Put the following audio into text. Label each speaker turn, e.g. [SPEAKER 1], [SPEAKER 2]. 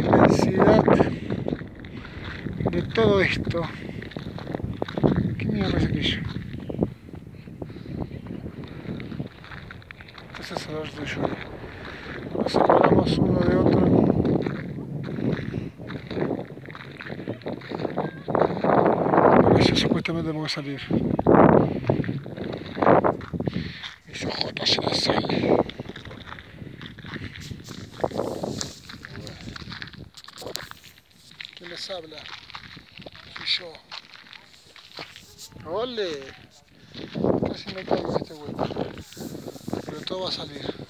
[SPEAKER 1] inmensidad de todo esto. ¿Qué mierda es aquello? Este es el arco de lluvia. Nos separamos uno de otro. Ahora ya supuestamente me voy a salir. Mis ojotas se las salen. ¿Quién les habla? Soy yo. ¡Ole! Casi me caigo en este hueco. Pero todo va a salir.